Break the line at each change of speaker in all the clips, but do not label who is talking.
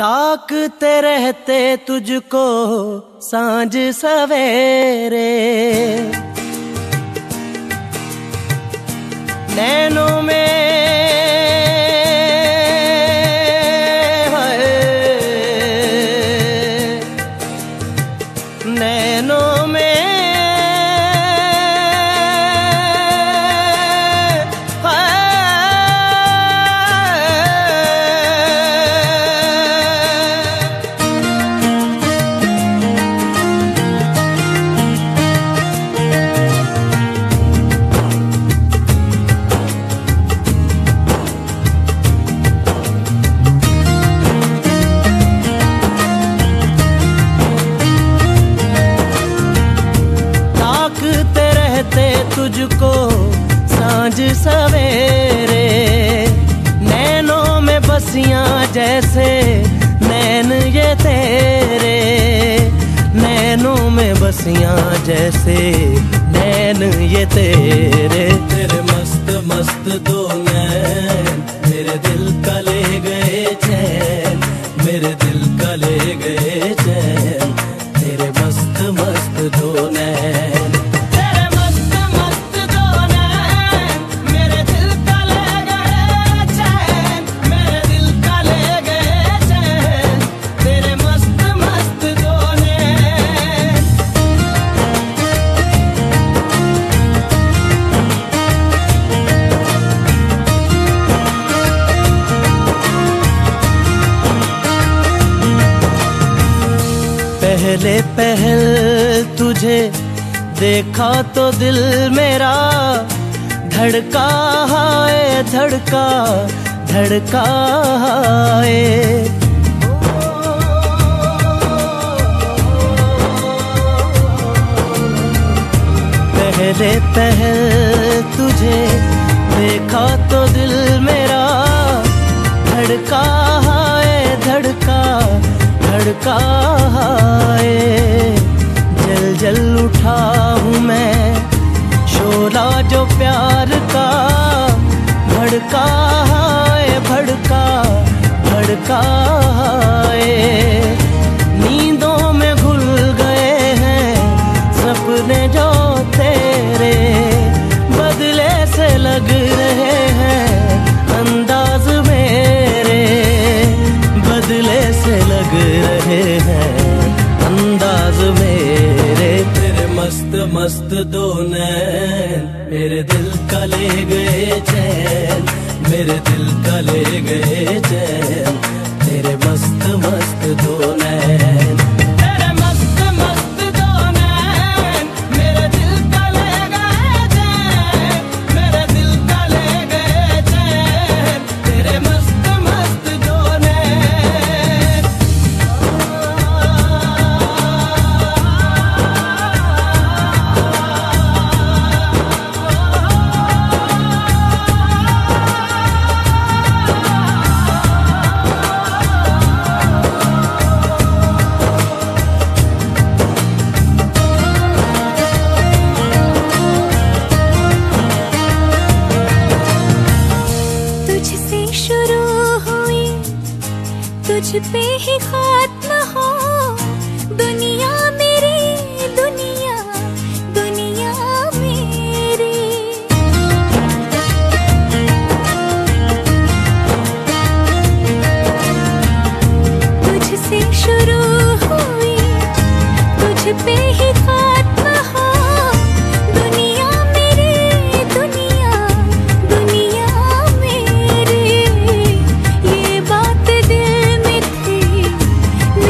ताकते रहते तुझको सांझ सवेरे, नैनों में नैनों में तुझको सांझ सवेरे, नैनों में बसियां जैसे नैन ये तेरे, नैनों में बसियां जैसे नैन ये तेरे। तेरे मस्त मस्त दो नैन मेरे दिल का ले गए चैन, मेरे दिल का ले गए चैन, तेरे मस्त मस्त दो नैन। पहले पहल तुझे देखा तो दिल मेरा धड़का है, धड़का धड़का है। पहले पहल तुझे देखा तो दिल मेरा धड़का है, धड़का धड़का है। जल जल उठा हूँ मैं शोला जो प्यार का, भड़का है, भड़का भड़का है। नींदों में घुल गए हैं सपने जो तेरे, बदले से लग रहे हैं अंदाज मेरे, बदले से लग रहे हैं अंदाज मेरे। तेरे मस्त मस्त दो नैन मेरे दिल का ले गए चैन, मेरे दिल का ले गए चैन, तेरे मस्त मस्त दो नैन।
तुझ पे ही खात्मा हो दुनिया मेरी, दुनिया दुनिया मेरी। तुझसे शुरू हुई तुझ पे ही खात्मा हो दुनिया मेरी, दुनिया दुनिया मेरी। ये बात दिल में थी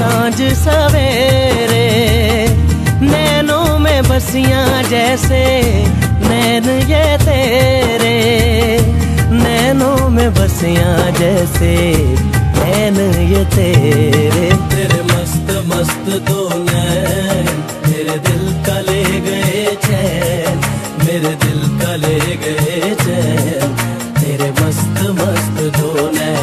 सांझ सवेरे, नैनों में बसियां जैसे नैन ये तेरे, नैनों में बसियां जैसे नैन ये तेरे। तेरे मस्त मस्त दो नैन मेरे दिल का ले गए चैन, मेरे दिल का ले गए चैन, तेरे मस्त मस्त दो नैन।